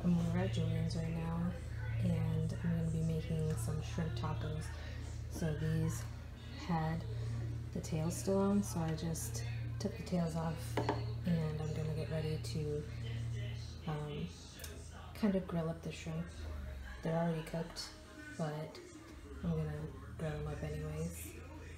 we're at Julian's right now, and I'm going to be making some shrimp tacos. So these had the tails still on, so I just took the tails off, and I'm going to get ready to kind of grill up the shrimp. They're already cooked, but I'm going to grill them up anyways.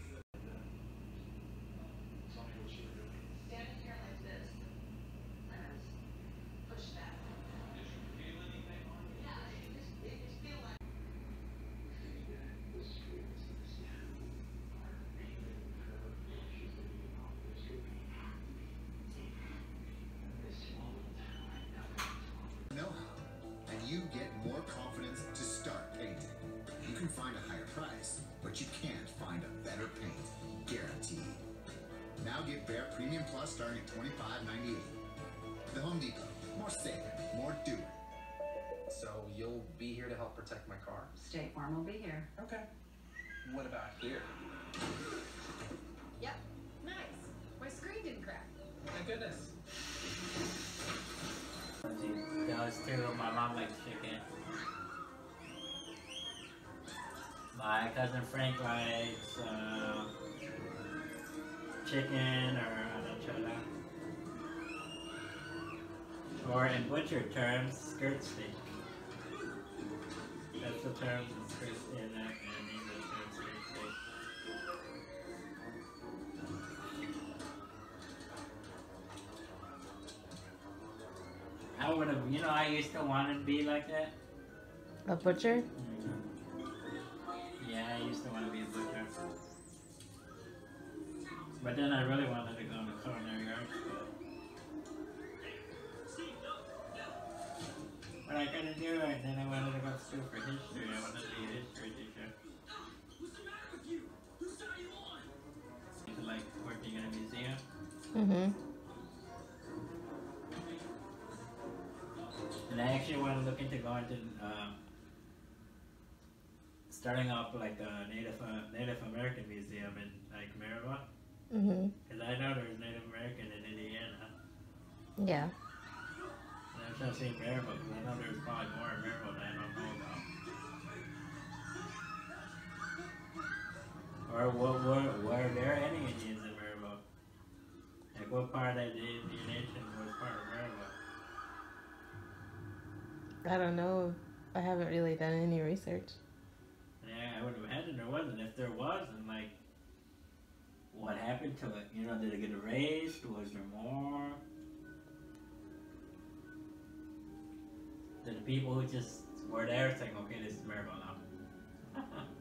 You get more confidence to start painting. You can find a higher price, but you can't find a better paint, guaranteed. Now get Behr Premium Plus starting at $25.98. The Home Depot, more saving, more doing. So you'll be here to help protect my car? State Farm will be here. Okay. What about here? Yep. Nice. My screen didn't crack. Thank goodness. Those two, my mom likes chicken. My cousin Frank likes chicken or chowder. Or in butcher terms, skirt steak. That's the term in skirt in English, skirt steak. I would have, you know, I used to want to be like that. A butcher? Yeah, I used to want to be a butcher. But then I really wanted to go into culinary arts school. But I couldn't do it. Then I wanted to go to school for history. I wanted to be a history teacher. To like working in a museum. Mm-hmm. And I actually want to look into going to starting off like a Native American museum in like Maryville. Mm-hmm. Because I know there's Native American in Indiana. Yeah. And I'm trying to see Maryville because I know there's probably more in Maryville that I don't know about. Or were there any Indians in Maryville? Like what part of the Indian Nation was part of Maryville? I don't know. I haven't really done any research. Yeah, I would imagine there wasn't. If there was, then like, what happened to it? You know, did it get erased? Was there more? Did the people who just were there think, okay, this is Maryville now?